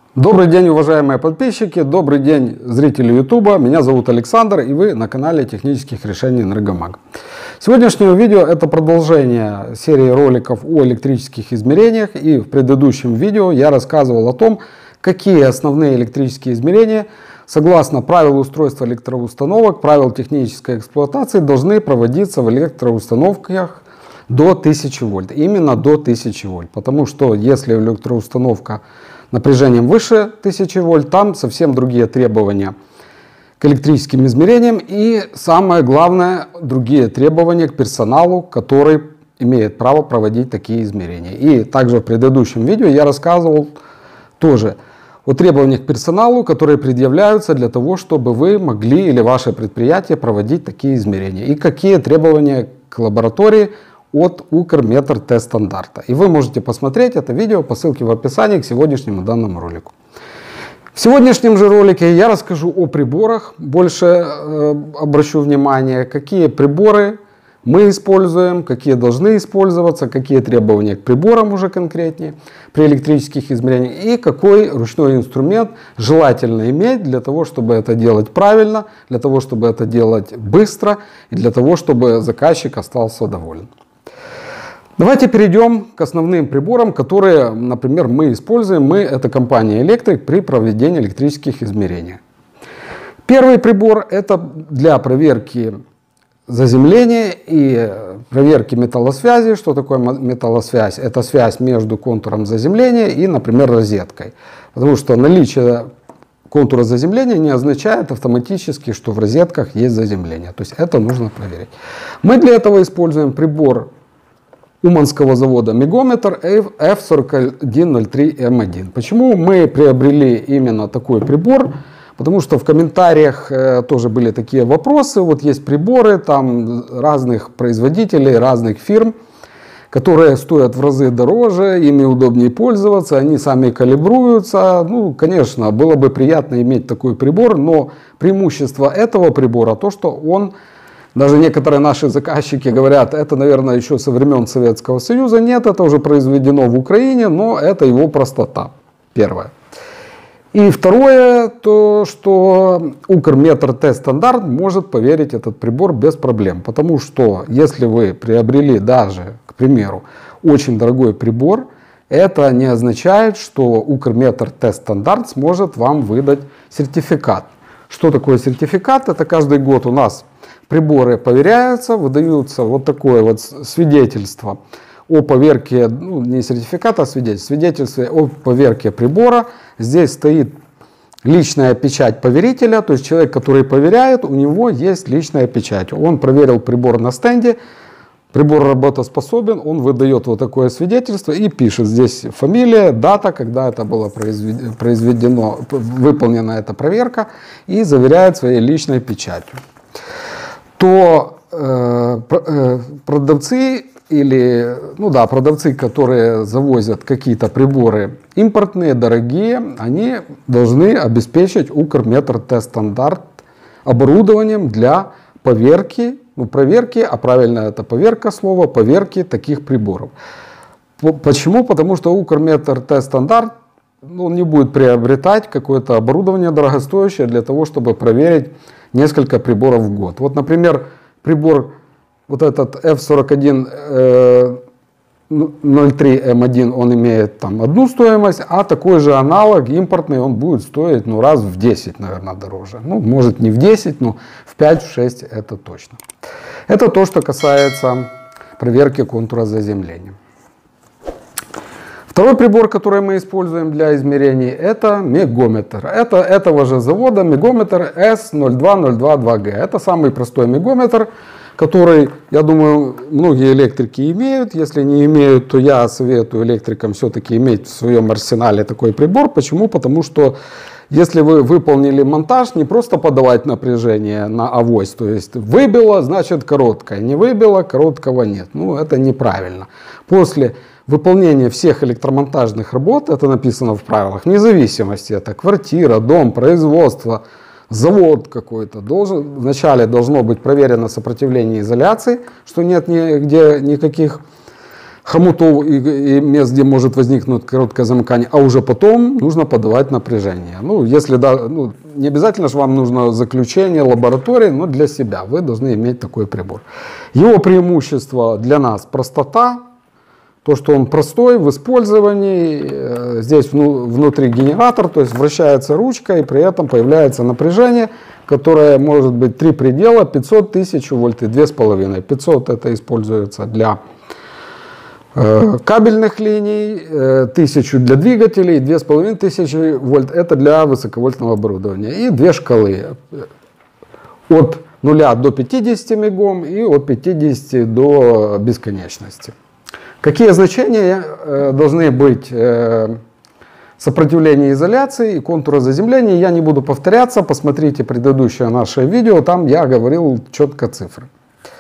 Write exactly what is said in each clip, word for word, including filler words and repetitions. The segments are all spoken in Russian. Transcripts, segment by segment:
Добрый день, уважаемые подписчики, добрый день, зрители YouTube. Меня зовут Александр, и вы на канале технических решений Энергомаг. Сегодняшнее видео это продолжение серии роликов о электрических измерениях. И в предыдущем видео я рассказывал о том, какие основные электрические измерения, согласно правил устройства электроустановок, правил технической эксплуатации, должны проводиться в электроустановках до тысячи вольт. Именно до тысячи вольт. Потому что если электроустановка напряжением выше тысячи вольт, там совсем другие требования к электрическим измерениям и, самое главное, другие требования к персоналу, который имеет право проводить такие измерения. И также в предыдущем видео я рассказывал тоже о требованиях к персоналу, которые предъявляются для того, чтобы вы могли или ваше предприятие проводить такие измерения. И какие требования к лаборатории от Укрметр Т-стандарта. И вы можете посмотреть это видео по ссылке в описании к сегодняшнему данному ролику. В сегодняшнем же ролике я расскажу о приборах, больше э, обращу внимание, какие приборы мы используем, какие должны использоваться, какие требования к приборам уже конкретнее при электрических измерениях и какой ручной инструмент желательно иметь для того, чтобы это делать правильно, для того, чтобы это делать быстро и для того, чтобы заказчик остался доволен. Давайте перейдем к основным приборам, которые, например, мы используем. Мы, это компания Электрик, при проведении электрических измерений. Первый прибор это для проверки заземления и проверки металлосвязи. Что такое металлосвязь? Это связь между контуром заземления и, например, розеткой. Потому что наличие контура заземления не означает автоматически, что в розетках есть заземление. То есть это нужно проверить. Мы для этого используем прибор Уманского завода Мегометр эф сорок один ноль три эм один. Почему мы приобрели именно такой прибор? Потому что в комментариях э, тоже были такие вопросы. Вот есть приборы там разных производителей, разных фирм, которые стоят в разы дороже, ими удобнее пользоваться, они сами калибруются. Ну, конечно, было бы приятно иметь такой прибор, но преимущество этого прибора то, что он, даже некоторые наши заказчики говорят, это, наверное, еще со времен Советского Союза. Нет, это уже произведено в Украине, но это его простота. Первое. И второе, то, что Укрметр Т-стандарт может поверить этот прибор без проблем. Потому что, если вы приобрели даже, к примеру, очень дорогой прибор, это не означает, что Укрметр Т-стандарт сможет вам выдать сертификат. Что такое сертификат? Это каждый год у нас приборы проверяются, выдаются вот такое вот свидетельство о поверке, ну, не сертификат, а свидетельство, свидетельство о поверке прибора. Здесь стоит личная печать поверителя, то есть человек, который проверяет, у него есть личная печать. Он проверил прибор на стенде, прибор работоспособен, он выдает вот такое свидетельство и пишет здесь фамилия, дата, когда это было произведено, выполнена эта проверка, и заверяет своей личной печатью. То э, э, продавцы или, ну да, продавцы, которые завозят какие-то приборы импортные, дорогие, они должны обеспечить Укрметр Т-стандарт оборудованием для поверки, ну проверки, а правильно это поверка слова, поверки таких приборов. Почему? Потому что Укрметр Т-стандарт, ну, не будет приобретать какое-то оборудование дорогостоящее для того, чтобы проверить несколько приборов в год. Вот, например, прибор вот этот эф сорок один ноль три эм один, он имеет там одну стоимость, а такой же аналог импортный, он будет стоить, ну, раз в десять, наверное, дороже. Ну, может не в десять, но в пять-шесть это точно. Это то, что касается проверки контура заземления. Второй прибор, который мы используем для измерений, это Мегометр. Это этого же завода Мегометр эс ноль два ноль два два гэ. Это самый простой Мегометр, который, я думаю, многие электрики имеют. Если не имеют, то я советую электрикам все-таки иметь в своем арсенале такой прибор. Почему? Потому что если вы выполнили монтаж, не просто подавать напряжение на авось, то есть выбило, значит короткое, не выбило, короткого нет. Ну, это неправильно. После выполнение всех электромонтажных работ, это написано в правилах, вне зависимости, это квартира, дом, производство, завод какой-то, должен, вначале должно быть проверено сопротивление изоляции, что нет нигде никаких хомутов и, и мест, где может возникнуть короткое замыкание, а уже потом нужно подавать напряжение. Ну, если да, ну, не обязательно же вам нужно заключение лаборатории, но для себя вы должны иметь такой прибор. Его преимущество для нас простота, то, что он простой в использовании, здесь внутри генератор, то есть вращается ручка и при этом появляется напряжение, которое может быть три предела, пятьсот, тысяча вольт и две с половиной. пятьсот это используется для кабельных линий, тысячу для двигателей, две с половиной тысячи вольт это для высоковольтного оборудования. И две шкалы от нуля до пятидесяти мегом и от пятидесяти до бесконечности. Какие значения должны быть сопротивления изоляции и контура заземления, я не буду повторяться, посмотрите предыдущее наше видео, там я говорил четко цифры.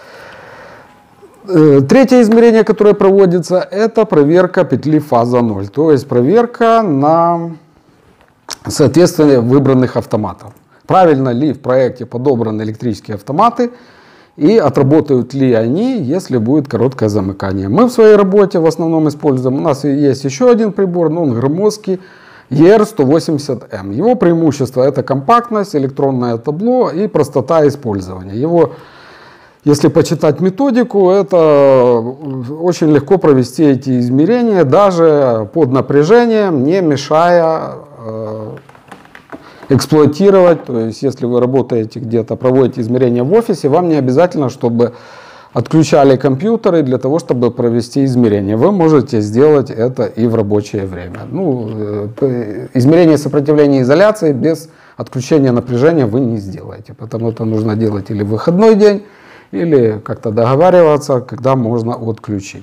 Третье измерение, которое проводится, это проверка петли фаза ноль, то есть проверка на соответствие выбранных автоматов. Правильно ли в проекте подобраны электрические автоматы и отработают ли они, если будет короткое замыкание. Мы в своей работе в основном используем, у нас есть еще один прибор, но он громоздкий, и эр сто восемьдесят эм. Его преимущество это компактность, электронное табло и простота использования. Его Если почитать методику, это очень легко провести эти измерения, даже под напряжением, не мешая э, эксплуатировать. То есть, если вы работаете где-то, проводите измерения в офисе, вам не обязательно, чтобы отключали компьютеры для того, чтобы провести измерения. Вы можете сделать это и в рабочее время. Ну, э, измерение сопротивления изоляции без отключения напряжения вы не сделаете. Потому это нужно делать или в выходной день, или как-то договариваться, когда можно отключить.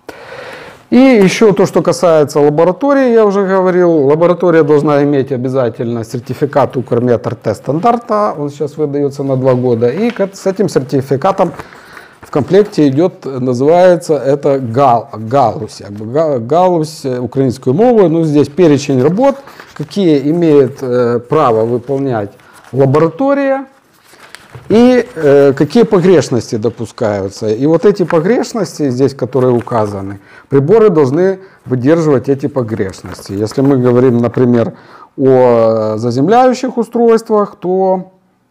И еще то, что касается лаборатории, я уже говорил, лаборатория должна иметь обязательно сертификат Укрметр Т-стандарта, он сейчас выдается на два года, и с этим сертификатом в комплекте идет, называется это гал, галузь, галузь украинскую мову, ну здесь перечень работ, какие имеет э, право выполнять лаборатория, и э, какие погрешности допускаются. И вот эти погрешности, здесь, которые указаны, приборы должны выдерживать эти погрешности. Если мы говорим, например, о заземляющих устройствах, то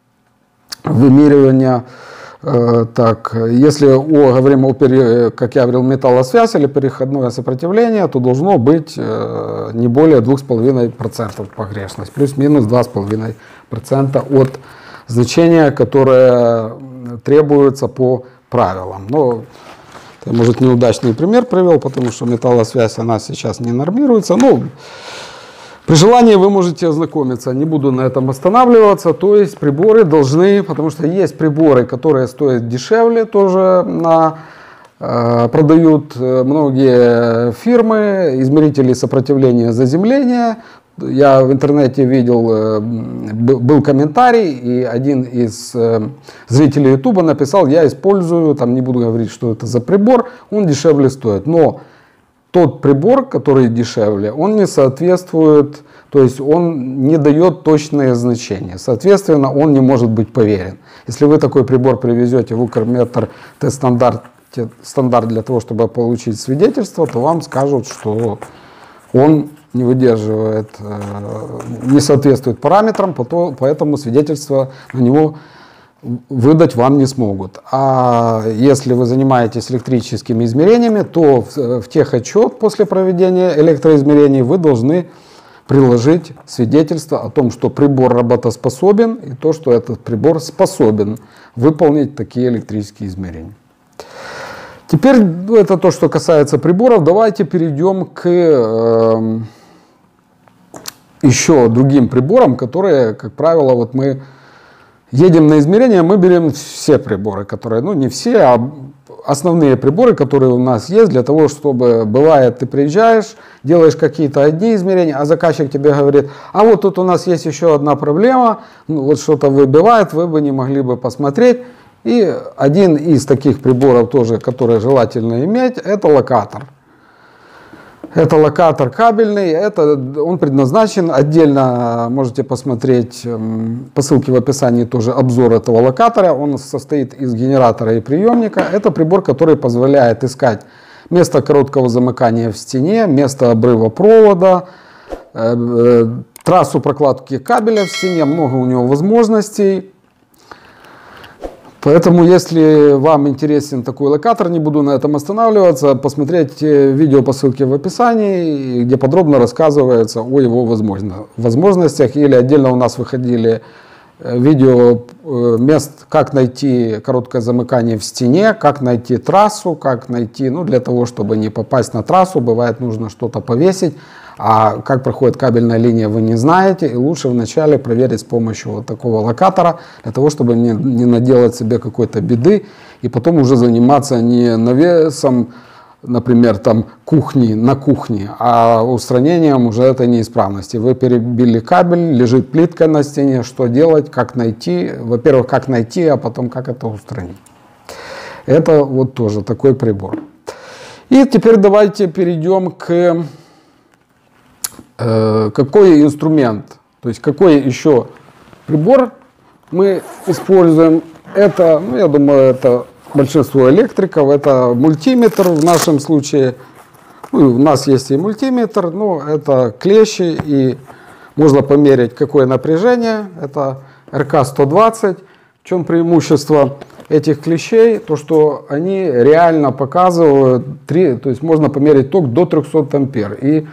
вымеривание, э, так, если о, говорим о, как я говорил, металлосвязь или переходное сопротивление, то должно быть э, не более двух с половиной процентов погрешность, плюс-минус два с половиной процента от значения, которое требуется по правилам. Но я, может, неудачный пример привел, потому что металлосвязь она сейчас не нормируется. Ну, при желании вы можете ознакомиться, не буду на этом останавливаться. То есть приборы должны, потому что есть приборы, которые стоят дешевле, тоже на, э, продают многие фирмы, измерители сопротивления заземления. Я в интернете видел, был комментарий, и один из зрителей ютуба написал: я использую, там не буду говорить, что это за прибор, он дешевле стоит. Но тот прибор, который дешевле, он не соответствует, то есть он не дает точные значения. Соответственно, он не может быть поверен. Если вы такой прибор привезете в Укрметр Т-стандарт стандарт для того, чтобы получить свидетельство, то вам скажут, что он не выдерживает, не соответствует параметрам, поэтому свидетельство на него выдать вам не смогут. А если вы занимаетесь электрическими измерениями, то в техотчет после проведения электроизмерений вы должны приложить свидетельство о том, что прибор работоспособен, и то, что этот прибор способен выполнить такие электрические измерения. Теперь это то, что касается приборов. Давайте перейдем к э, еще другим приборам, которые, как правило, вот мы едем на измерения, мы берем все приборы, которые, ну не все, а основные приборы, которые у нас есть, для того, чтобы, бывает, ты приезжаешь, делаешь какие-то одни измерения, а заказчик тебе говорит: а вот тут у нас есть еще одна проблема, ну, вот что-то выбивает, вы бы не могли бы посмотреть. И один из таких приборов тоже, который желательно иметь, это локатор. Это локатор кабельный, это, он предназначен, отдельно можете посмотреть по ссылке в описании тоже обзор этого локатора. Он состоит из генератора и приемника. Это прибор, который позволяет искать место короткого замыкания в стене, место обрыва провода, э, э, трассу прокладки кабеля в стене, много у него возможностей. Поэтому, если вам интересен такой локатор, не буду на этом останавливаться, посмотрите видео по ссылке в описании, где подробно рассказывается о его возможностях. Или отдельно у нас выходили видео мест, как найти короткое замыкание в стене, как найти трассу, как найти, ну, для того, чтобы не попасть на трассу, бывает нужно что-то повесить. А как проходит кабельная линия, вы не знаете, и лучше вначале проверить с помощью вот такого локатора, для того, чтобы не, не наделать себе какой-то беды, и потом уже заниматься не навесом, например, там кухни на кухне, а устранением уже этой неисправности. Вы перебили кабель, лежит плитка на стене, что делать, как найти, во-первых, как найти, а потом как это устранить. Это вот тоже такой прибор. И теперь давайте перейдем к... Какой инструмент, то есть какой еще прибор мы используем. Это, ну, я думаю, это большинство электриков, это мультиметр в нашем случае. Ну, у нас есть и мультиметр, но это клещи, и можно померить, какое напряжение. Это эр ка сто двадцать. В чем преимущество этих клещей? То, что они реально показывают, три, то есть можно померить ток до трёхсот ампер. И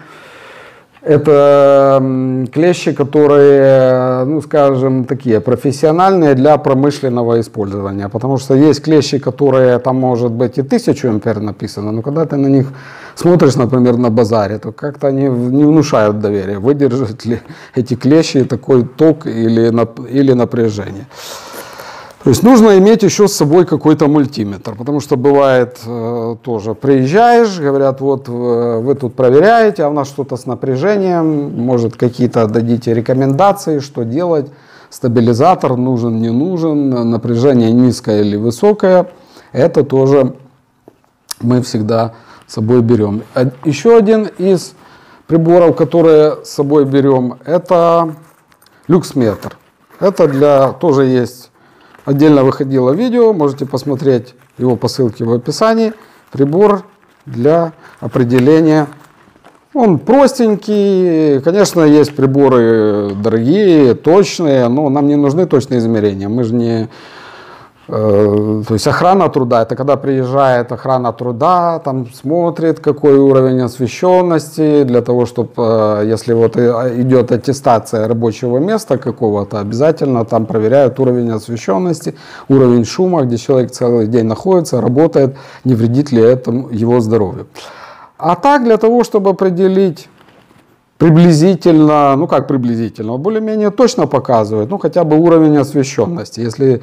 это клещи, которые, ну, скажем, такие профессиональные для промышленного использования. Потому что есть клещи, которые там может быть и тысячу ампер написано, но когда ты на них смотришь, например, на базаре, то как-то они не внушают доверия. Выдержат ли эти клещи такой ток или, или напряжение. То есть нужно иметь еще с собой какой-то мультиметр, потому что бывает э, тоже приезжаешь, говорят, вот э, вы тут проверяете, а у нас что-то с напряжением, может какие-то дадите рекомендации, что делать, стабилизатор нужен, не нужен, напряжение низкое или высокое, это тоже мы всегда с собой берем. Еще один из приборов, которые с собой берем, это люксметр. Это для, тоже есть... Отдельно выходило видео, можете посмотреть его по ссылке в описании. Прибор для определения. Он простенький. Конечно, есть приборы дорогие, точные, но нам не нужны точные измерения. Мы же не... Э, то есть охрана труда, это когда приезжает охрана труда, там смотрит, какой уровень освещенности, для того, чтобы, э, если вот идет аттестация рабочего места какого-то, обязательно там проверяют уровень освещенности, уровень шума, где человек целый день находится, работает, не вредит ли это его здоровью. А так, для того, чтобы определить приблизительно, ну как приблизительно, более-менее точно показывает, ну хотя бы уровень освещенности. Если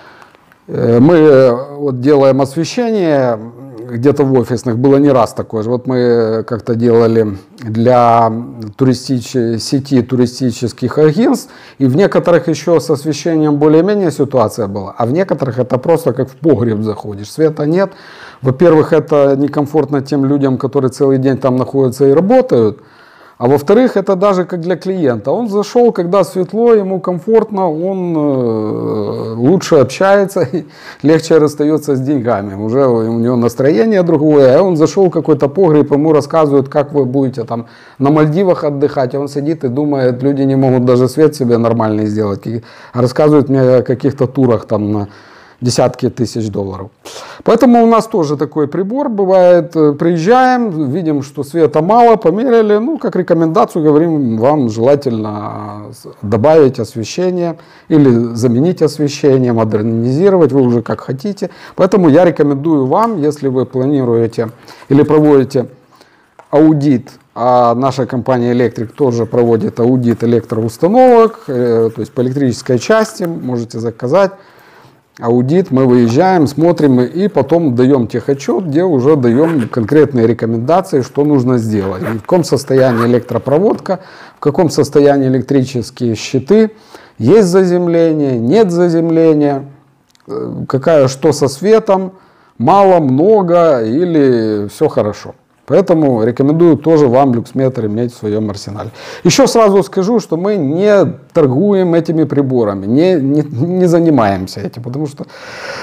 мы вот делаем освещение, где-то в офисных было не раз такое же. Вот мы как-то делали для туристич... сети туристических агентств, и в некоторых еще с освещением более-менее ситуация была, а в некоторых это просто как в погреб заходишь, света нет. Во-первых, это некомфортно тем людям, которые целый день там находятся и работают. А во-вторых, это даже как для клиента. Он зашел, когда светло, ему комфортно, он э, лучше общается, легче расстается с деньгами. Уже у него настроение другое. А он зашел в какой-то погреб, ему рассказывают, как вы будете там на Мальдивах отдыхать. А он сидит и думает, люди не могут даже свет себе нормальный сделать. Рассказывают мне о каких-то турах там на десятки тысяч долларов. Поэтому у нас тоже такой прибор бывает. Приезжаем, видим, что света мало, померили. Ну, как рекомендацию говорим, вам желательно добавить освещение или заменить освещение, модернизировать, вы уже как хотите. Поэтому я рекомендую вам, если вы планируете или проводите аудит, а наша компания Electric тоже проводит аудит электроустановок, то есть по электрической части, можете заказать аудит, мы выезжаем, смотрим и потом даем техотчет, где уже даем конкретные рекомендации, что нужно сделать. В каком состоянии электропроводка, в каком состоянии электрические щиты, есть заземление, нет заземления, какая, что со светом, мало, много или все хорошо. Поэтому рекомендую тоже вам люксметр иметь в своем арсенале. Еще сразу скажу, что мы не торгуем этими приборами, не, не, не занимаемся этим, потому что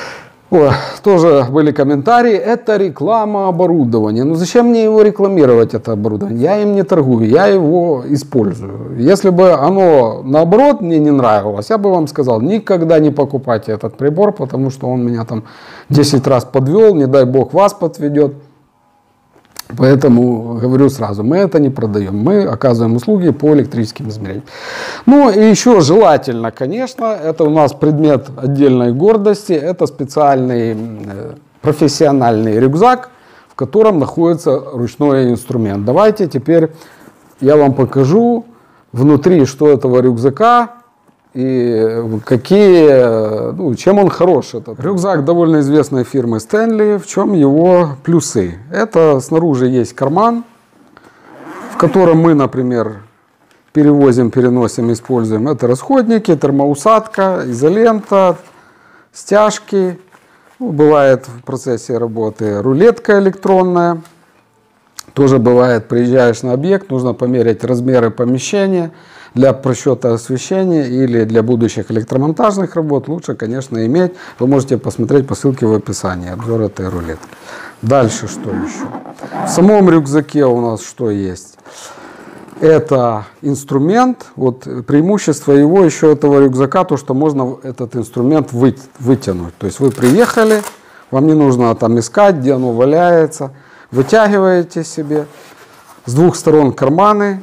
О, тоже были комментарии, это реклама оборудования. Ну зачем мне его рекламировать, это оборудование? Я им не торгую, я его использую. Если бы оно наоборот мне не нравилось, я бы вам сказал, никогда не покупайте этот прибор, потому что он меня там десять раз подвел, не дай бог вас подведет. Поэтому говорю сразу, мы это не продаем, мы оказываем услуги по электрическим измерениям. Ну и еще желательно, конечно, это у нас предмет отдельной гордости, это специальный профессиональный рюкзак, в котором находится ручной инструмент. Давайте теперь я вам покажу внутри, что этого рюкзака и какие, ну, чем он хорош. Этот рюкзак довольно известной фирмы Stanley. В чем его плюсы? Это снаружи есть карман, в котором мы, например, перевозим, переносим, используем. Это расходники, термоусадка, изолента, стяжки. Ну, бывает в процессе работы рулетка электронная. Тоже бывает, приезжаешь на объект, нужно померить размеры помещения. Для просчета освещения или для будущих электромонтажных работ лучше, конечно, иметь. Вы можете посмотреть по ссылке в описании, обзор этой рулетки. Дальше что еще? В самом рюкзаке у нас что есть? Это инструмент. Вот преимущество его еще этого рюкзака, то что можно этот инструмент вы, вытянуть. То есть вы приехали, вам не нужно там искать, где оно валяется. Вытягиваете себе. С двух сторон карманы.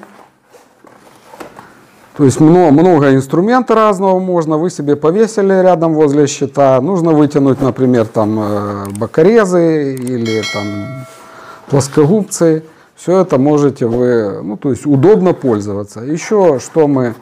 То есть много, много инструмента разного можно, вы себе повесили рядом возле щита. Нужно вытянуть, например, там бокорезы или там плоскогубцы. Все это можете вы, ну то есть удобно пользоваться. Еще что мы,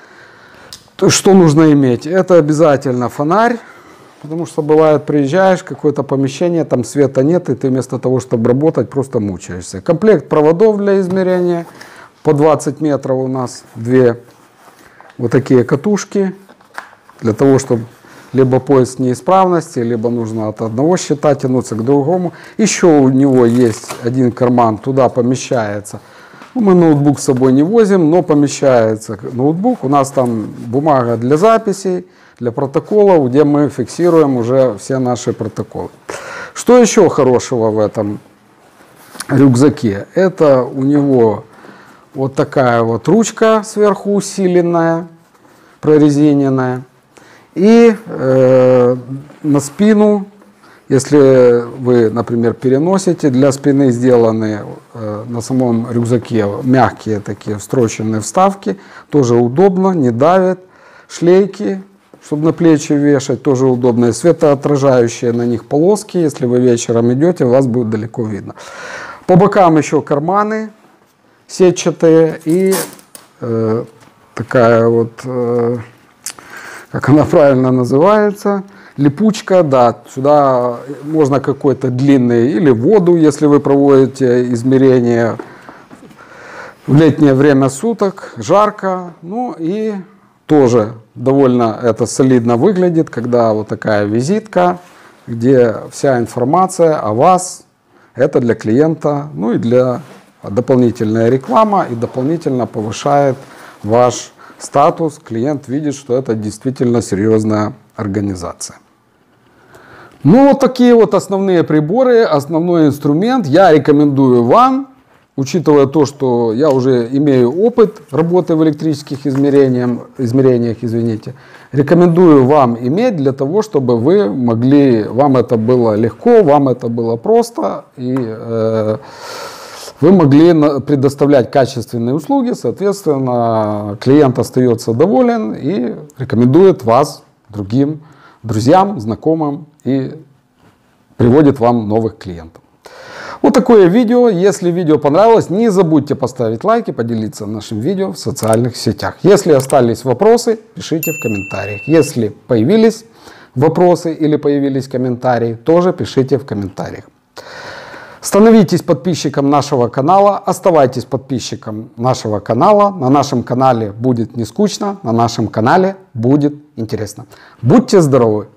что нужно иметь, это обязательно фонарь. Потому что бывает, приезжаешь в какое-то помещение, там света нет, и ты вместо того, чтобы работать, просто мучаешься. Комплект проводов для измерения, по двадцать метров у нас две. Вот такие катушки, для того, чтобы либо поиск неисправности, либо нужно от одного щита тянуться к другому. Еще у него есть один карман, туда помещается. Ну, мы ноутбук с собой не возим, но помещается ноутбук. У нас там бумага для записей, для протоколов, где мы фиксируем уже все наши протоколы. Что еще хорошего в этом рюкзаке? Это у него вот такая вот ручка сверху усиленная, прорезиненная. И э, на спину, если вы, например, переносите, для спины сделаны э, на самом рюкзаке мягкие такие встроченные вставки. Тоже удобно, не давит. Шлейки, чтобы на плечи вешать, тоже удобные. Светоотражающие на них полоски. Если вы вечером идете, вас будет далеко видно. По бокам еще карманы сетчатые и э, такая вот, э, как она правильно называется, липучка, да, сюда можно какой-то длинный, или воду, если вы проводите измерения в летнее время суток, жарко, ну и тоже довольно это солидно выглядит, когда вот такая визитка, где вся информация о вас, это для клиента, ну и для дополнительная реклама и дополнительно повышает ваш статус. Клиент видит, что это действительно серьезная организация. Ну вот такие вот основные приборы, основной инструмент. Я рекомендую вам, учитывая то, что я уже имею опыт работы в электрических измерениях, измерениях, извините, рекомендую вам иметь для того, чтобы вы могли, вам это было легко, вам это было просто и э, вы могли предоставлять качественные услуги, соответственно, клиент остается доволен и рекомендует вас другим друзьям, знакомым и приводит вам новых клиентов. Вот такое видео. Если видео понравилось, не забудьте поставить лайк и поделиться нашим видео в социальных сетях. Если остались вопросы, пишите в комментариях. Если появились вопросы или появились комментарии, тоже пишите в комментариях. Становитесь подписчиком нашего канала, оставайтесь подписчиком нашего канала. На нашем канале будет не скучно, на нашем канале будет интересно. Будьте здоровы!